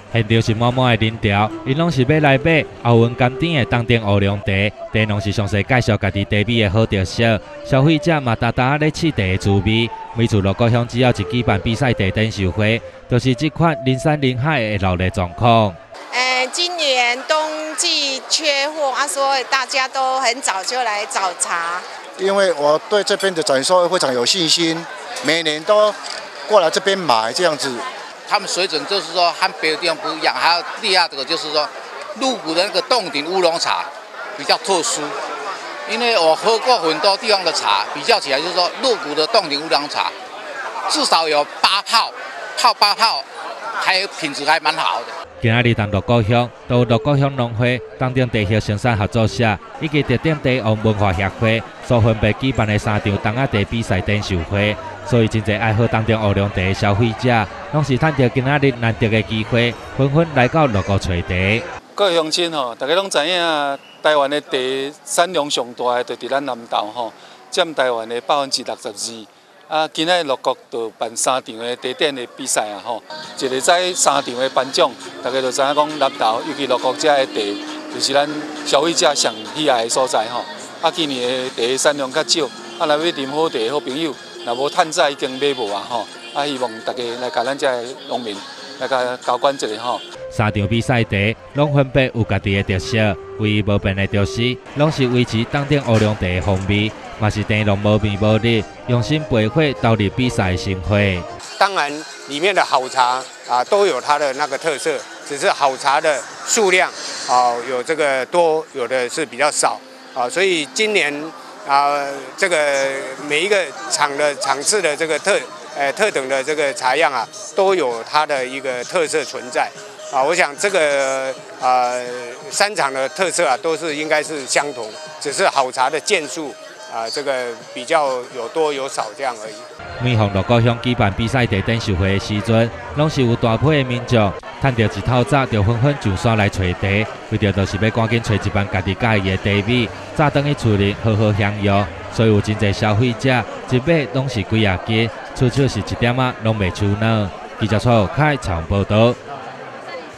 现场是满满的人潮，因拢是要来买后温甘甜的当店乌龙茶，茶拢是详细介绍家己茶米的好特色，消费者嘛大大咧试茶的滋味。每次鹿谷乡只要一举办比赛茶展售会，就是这款人山人海的热闹状况。 今年冬季缺货啊，所以大家都很早就来找茶。 因为我对这边的展售非常有信心，每年都过来这边买这样子。 他们水准就是说和别的地方不一样，还有第二个就是说，鹿谷的那个冻顶乌龙茶比较特殊，因为我喝过很多地方的茶，比较起来就是说鹿谷的冻顶乌龙茶至少有8泡，泡8泡，还有品质还蛮好的。 今仔日同鹿谷乡都鹿谷乡农会、当地茶叶生产合作社以及特点茶王文化协会所分别举办的3场冬仔茶比赛展售会，所以真侪爱好当地乌龙茶的消费者，拢是趁着今仔日难得的机会，纷纷来到鹿谷找茶。 各位乡亲大家拢知影，台湾的茶产量上大的就伫咱南投占台湾的62%。今仔鹿谷就办3场的茶展的比赛一个在3场的颁奖，大家就知影讲南投，尤其鹿谷这的茶，就是咱消费者上喜爱的所在今年的茶产量较少，若要啉好茶的好朋友，若无趁早已经买无希望大家来甲咱这的农民来甲交关一下 3场比赛茶拢分别有家己的特色，唯一无变的就是拢是维持当地乌龙茶的风味。嘛是茶农无味无粒，用心培火投入比赛盛会。 当然，里面的好茶都有它的那个特色，只是好茶的数量有这个多，有的是比较少所以今年这个每一个场次的这个特等的这个茶样都有它的一个特色存在我想这个3场的特色都是应该是相同，只是好茶的件数。这个比较有多有少这样而已。 每逢鹿谷乡举办比赛茶展售会的时阵，拢是有大批的民众，趁着一透早就纷纷上山来找茶，为着就是要赶紧找一班家己喜意的茶米，早回去厝里好好享用。所以有真侪消费者一买拢是几啊斤，出手是一点拢袂出呢。记者蔡凯采访报道。